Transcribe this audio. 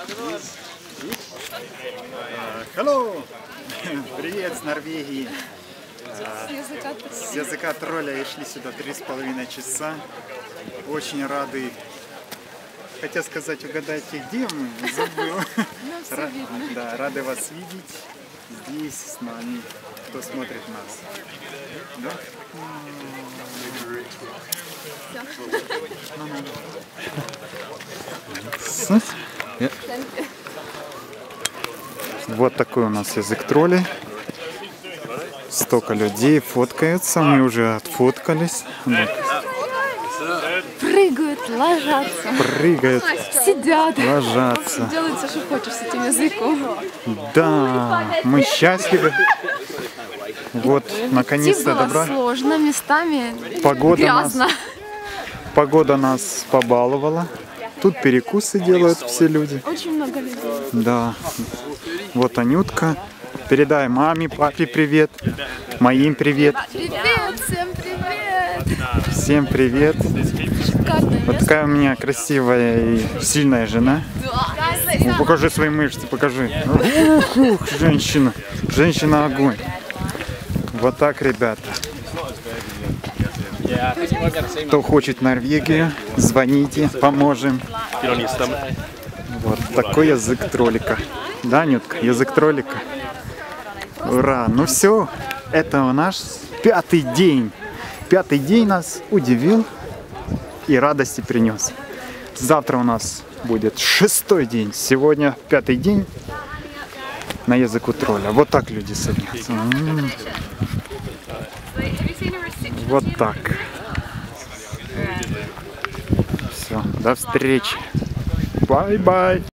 Hello! Привет с Норвегии. С языка тролля и шли сюда 3,5 часа. Очень рады. Хотел сказать, угадайте, где мы? Забыл. Да, рады вас видеть здесь с нами, кто смотрит нас. Да? Вот такой у нас язык троллей. Столько людей фоткаются, мы уже отфоткались. Прыгают, ложатся. Прыгают, сидят, ложатся. Делают все, что хочешь с этим языком. Да, мы счастливы. Вот, наконец-то добра. Сложно, местами Грязно. Погода нас побаловала. Тут перекусы делают все люди. Очень много людей. Да. Вот Анютка. Передай маме, папе привет. Моим привет. Привет, всем привет. Всем привет. Шикарное Вот такая у меня красивая и сильная жена. Ну, покажи свои мышцы, покажи. Ух, женщина. Женщина огонь. Вот так, ребята. Кто хочет Норвегию, звоните, поможем. Вот такой язык троллика. Да, Анютка, язык троллика. Ура! Ну все, это наш 5-й день. 5-й день нас удивил и радости принес. Завтра у нас будет 6-й день. Сегодня 5-й день на языку тролля. Вот так люди садятся. Вот так. Все, до встречи. Бай-бай.